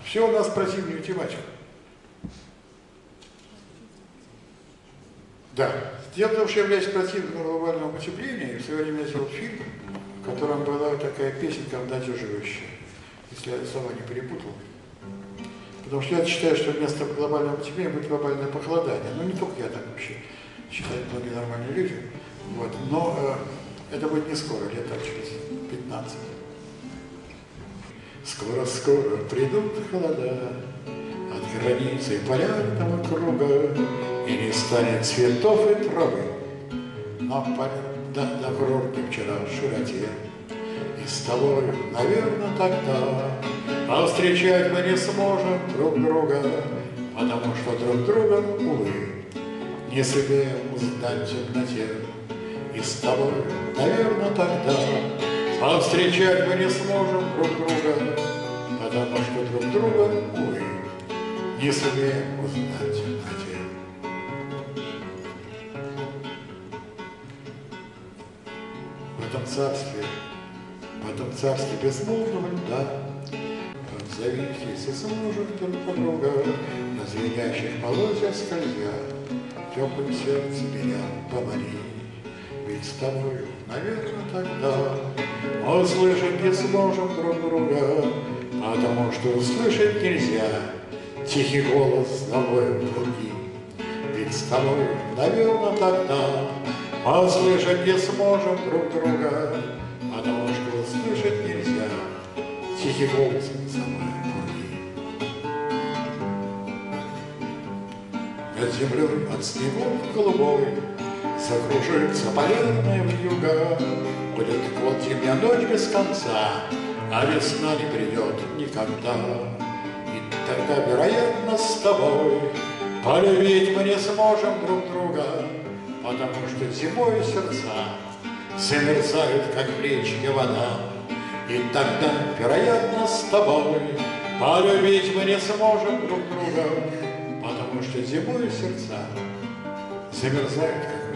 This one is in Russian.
Все у нас про зимнюю тематику. Да. Дело в том, что я являюсь противником глобального потепления, и в свое время я сделал фильм, в котором была такая песенка обнадеживающая, если я слова не перепутал. Потому что я считаю, что вместо глобального потепления будет глобальное похолодание. Но не только я так вообще считают многие нормальные люди. Вот. Но это будет не скоро, лет через 15. Скоро-скоро придут холода от границы полярного круга, и не станет цветов и травы на курорте вчера в широте. И с тобой, наверное, тогда повстречать мы не сможем друг друга, потому что друг друга, увы, не сумеем узнать в темноте. И с тобой, наверное, тогда повстречать мы не сможем друг друга, потому что друг друга, увы, не сумеем узнать в темноте. В этом царстве безмолвного льда зависись и сможем друг по друга, на звенящих полозьях скользя, теплым сердцем меня помани. Ведь с тобою, наверное, тогда услышать не сможем друг друга, потому что услышать нельзя тихий голос завоем груди. Ведь с тобой, наверное, тогда услышать не сможем друг друга, потому что услышать нельзя тихий голос завоем груди. Над землей от снегов голубой закружится полярная вьюга, будет год зимняя ночь без конца, а весна не придет никогда. И тогда, вероятно, с тобой полюбить мы не сможем друг друга, потому что зимой сердца замерзают, как в речке вода. И тогда, вероятно, с тобой полюбить мы не сможем друг друга, потому что зимой сердца замерзают, как